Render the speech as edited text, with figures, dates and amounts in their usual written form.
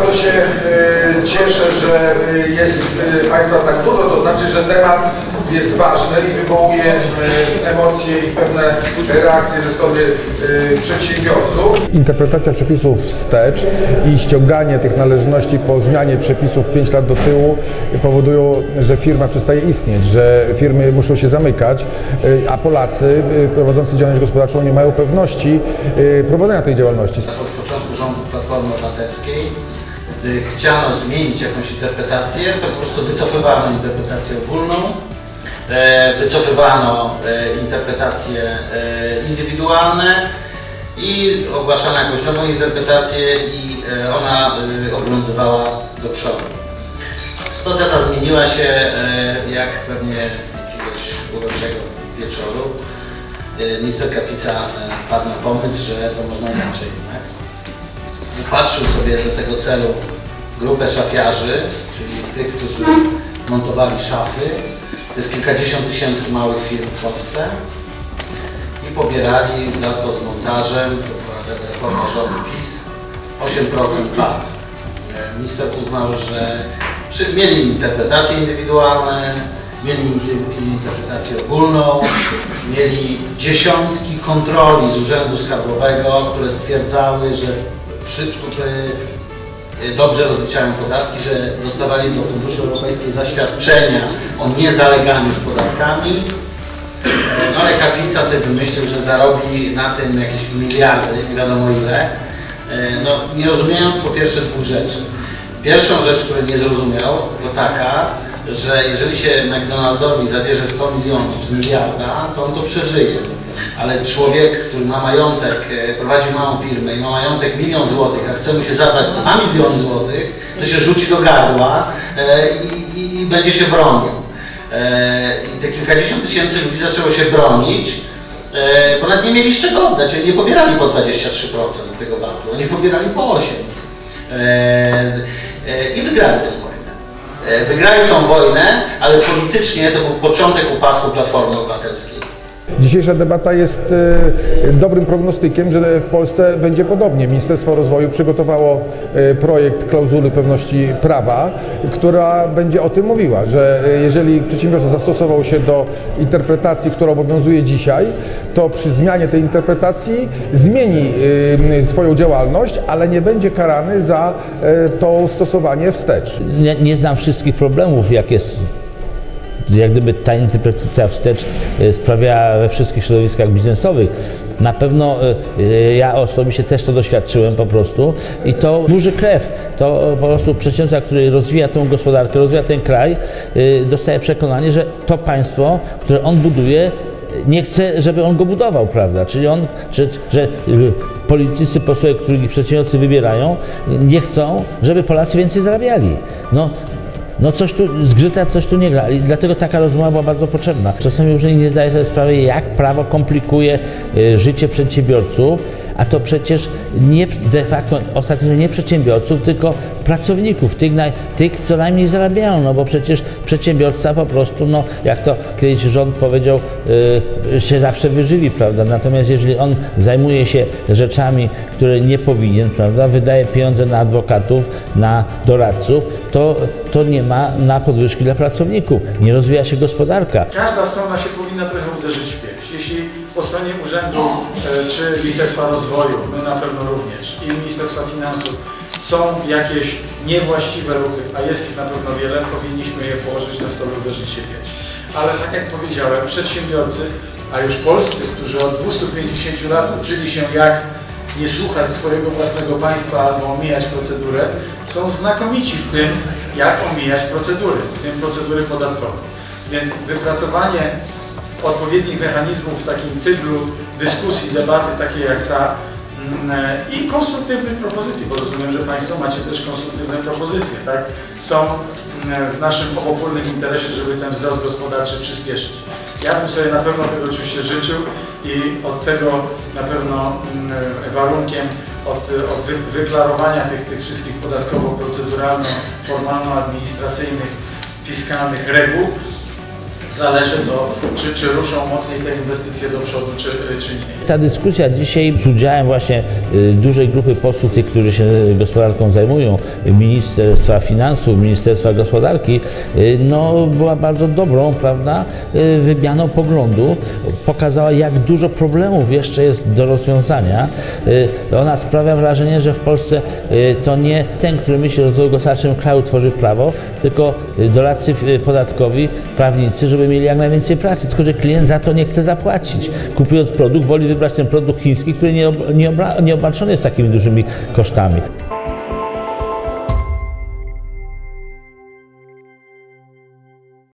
bardzo się cieszę, że jest Państwa tak dużo, to znaczy, że temat jest ważny i wywołuje emocje i pewne reakcje ze strony przedsiębiorców. Interpretacja przepisów wstecz i ściąganie tych należności po zmianie przepisów 5 lat do tyłu powodują, że firma przestaje istnieć, że firmy muszą się zamykać, a Polacy prowadzący działalność gospodarczą nie mają pewności prowadzenia tej działalności. Od początku rządów Platformy Obywatelskiej, gdy chciano zmienić jakąś interpretację, to po prostu wycofywano interpretację ogólną, wycofywano interpretacje indywidualne i ogłaszano jakąś nową interpretację i ona obowiązywała do przodu. Sytuacja ta zmieniła się, jak pewnie jakiegoś uroczego wieczoru minister Kapica wpadł na pomysł, że to można inaczej, tak? Wypatrzył sobie do tego celu grupę szafiarzy, czyli tych, którzy montowali szafy. To jest kilkadziesiąt tysięcy małych firm w Polsce i pobierali za to z montażem, to była reforma rządu PiS, 8% VAT. Minister uznał, że mieli interpretacje indywidualne, mieli interpretację ogólną, mieli dziesiątki kontroli z Urzędu Skarbowego, które stwierdzały, że dobrze rozliczają podatki, że dostawali do Funduszy Europejskich zaświadczenia o niezaleganiu z podatkami. No ale Kapica sobie wymyślił, że zarobi na tym jakieś miliardy, nie wiadomo ile. No, nie rozumiejąc po pierwsze dwóch rzeczy. Pierwszą rzecz, której nie zrozumiał, to taka, że jeżeli się McDonaldowi zabierze 100 milionów z miliarda, to on to przeżyje. Ale człowiek, który ma majątek, prowadzi małą firmę i ma majątek 1 000 000 złotych, a chce mu się zabrać 2 miliony złotych, to się rzuci do gardła i będzie się bronił. I te kilkadziesiąt tysięcy ludzi zaczęło się bronić, bo nawet nie mieli z czego oddać. Oni nie pobierali po 23% tego VAT-u, oni pobierali po 8%. I wygrali tę wojnę. Wygrali tą wojnę, ale politycznie to był początek upadku Platformy Obywatelskiej. Dzisiejsza debata jest dobrym prognostykiem, że w Polsce będzie podobnie. Ministerstwo Rozwoju przygotowało projekt klauzuli pewności prawa, która będzie o tym mówiła, że jeżeli przedsiębiorca zastosował się do interpretacji, która obowiązuje dzisiaj, to przy zmianie tej interpretacji zmieni swoją działalność, ale nie będzie karany za to stosowanie wstecz. Nie znam wszystkich problemów, jakie jak gdyby ta interpretacja wstecz sprawiała we wszystkich środowiskach biznesowych. Na pewno ja osobiście też to doświadczyłem po prostu i to burzy krew. To po prostu przedsiębiorca, który rozwija tę gospodarkę, rozwija ten kraj, dostaje przekonanie, że to państwo, które on buduje, nie chce, żeby on go budował, prawda? Czyli że politycy, posłowie, których przedsiębiorcy wybierają, nie chcą, żeby Polacy więcej zarabiali. No coś tu zgrzyta, coś tu nie gra i dlatego taka rozmowa była bardzo potrzebna. Czasami już nie zdaje sobie sprawy, jak prawo komplikuje życie przedsiębiorców, a to przecież nie de facto ostatecznie nie przedsiębiorców, tylko pracowników, tych co najmniej zarabiają, no bo przecież przedsiębiorca po prostu, no jak to kiedyś rząd powiedział, się zawsze wyżywi, prawda? Natomiast jeżeli on zajmuje się rzeczami, które nie powinien, prawda, wydaje pieniądze na adwokatów, na doradców, to nie ma na podwyżki dla pracowników, nie rozwija się gospodarka. Każda strona się powinna trochę uderzyć w pierś. Jeśli po stronie urzędu czy Ministerstwa Rozwoju, my na pewno również, i Ministerstwa Finansów są jakieś niewłaściwe ruchy, a jest ich na pewno wiele, powinniśmy je położyć na stole, uderzyć się w pierś. Ale tak jak powiedziałem, przedsiębiorcy, a już polscy, którzy od 250 lat uczyli się, jak nie słuchać swojego własnego państwa albo omijać procedurę, są znakomici w tym, jak omijać procedury, w tym procedury podatkowe. Więc wypracowanie odpowiednich mechanizmów w takim tyglu dyskusji, debaty takiej jak ta i konstruktywnych propozycji, bo rozumiem, że Państwo macie też konstruktywne propozycje, tak? Są w naszym obopólnym interesie, żeby ten wzrost gospodarczy przyspieszyć. Ja bym sobie na pewno tego oczywiście życzył i od tego na pewno warunkiem od wyklarowania tych wszystkich podatkowo-proceduralno-formalno-administracyjnych, fiskalnych reguł zależy to, czy ruszą mocniej te inwestycje do przodu, czy nie. Ta dyskusja dzisiaj z udziałem właśnie dużej grupy posłów, tych, którzy się gospodarką zajmują, Ministerstwa Finansów, Ministerstwa Gospodarki, no, była bardzo dobrą, prawda, wymianą poglądów. Pokazała, jak dużo problemów jeszcze jest do rozwiązania. Ona sprawia wrażenie, że w Polsce to nie ten, który myśli o rozwoju gospodarczym kraju, tworzy prawo, tylko doradcy podatkowi, prawnicy, żeby mieli jak najwięcej pracy, tylko że klient za to nie chce zapłacić. Kupując produkt, woli wybrać ten produkt chiński, który nie obarczony jest takimi dużymi kosztami.